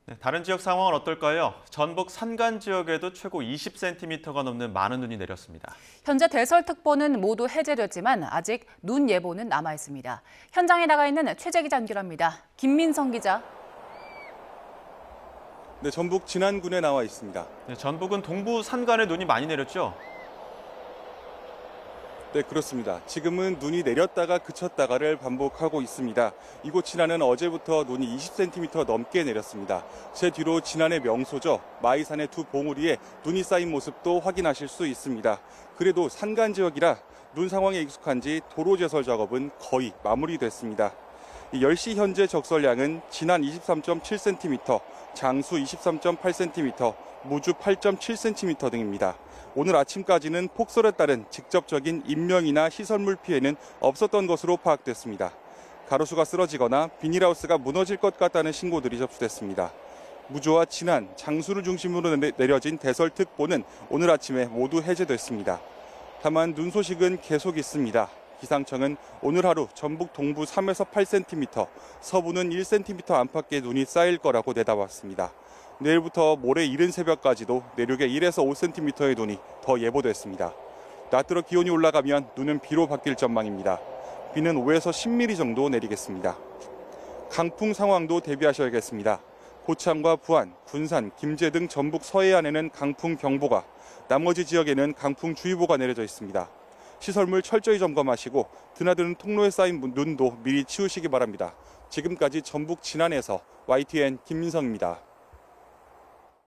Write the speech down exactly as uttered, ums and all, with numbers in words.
네, 다른 지역 상황은 어떨까요? 전북 산간 지역에도 최고 이십 센티미터가 넘는 많은 눈이 내렸습니다. 현재 대설특보는 모두 해제됐지만 아직 눈 예보는 남아 있습니다. 현장에 나가 있는 최재 기자 연결합니다. 김민성 기자. 네, 전북 진안군에 나와 있습니다. 네, 전북은 동부 산간에 눈이 많이 내렸죠? 네, 그렇습니다. 지금은 눈이 내렸다가 그쳤다가를 반복하고 있습니다. 이곳 진안은 어제부터 눈이 이십 센티미터 넘게 내렸습니다. 제 뒤로 진안의 명소죠. 마이산의 두 봉우리에 눈이 쌓인 모습도 확인하실 수 있습니다. 그래도 산간 지역이라 눈 상황에 익숙한지 도로 제설 작업은 거의 마무리됐습니다. 열 시 현재 적설량은 진안 이십삼 점 칠 센티미터, 장수 이십삼 점 팔 센티미터, 무주 팔 점 칠 센티미터 등입니다. 오늘 아침까지는 폭설에 따른 직접적인 인명이나 시설물 피해는 없었던 것으로 파악됐습니다. 가로수가 쓰러지거나 비닐하우스가 무너질 것 같다는 신고들이 접수됐습니다. 무주와 진안, 장수를 중심으로 내려진 대설특보는 오늘 아침에 모두 해제됐습니다. 다만 눈 소식은 계속 있습니다. 기상청은 오늘 하루 전북 동부 삼에서 팔 센티미터, 서부는 일 센티미터 안팎의 눈이 쌓일 거라고 내다봤습니다. 내일부터 모레 이른 새벽까지도 내륙에 일에서 오 센티미터의 눈이 더 예보됐습니다. 낮들어 기온이 올라가면 눈은 비로 바뀔 전망입니다. 비는 오에서 십 밀리미터 정도 내리겠습니다. 강풍 상황도 대비하셔야겠습니다. 고창과 부안, 군산, 김제 등 전북 서해안에는 강풍 경보가, 나머지 지역에는 강풍 주의보가 내려져 있습니다. 시설물 철저히 점검하시고 드나드는 통로에 쌓인 눈도 미리 치우시기 바랍니다. 지금까지 전북 진안에서 와이티엔 김민성입니다.